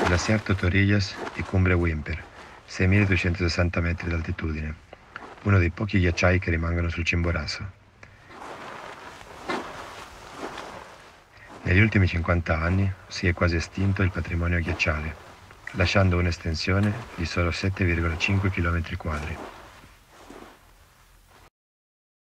Glaciar Totorillas e Cumbre Whymper, 6.260 metri d'altitudine, uno dei pochi ghiacciai che rimangono sul Chimborazo. Negli ultimi 50 anni si è quasi estinto il patrimonio ghiacciale, lasciando un'estensione di solo 7,5 km².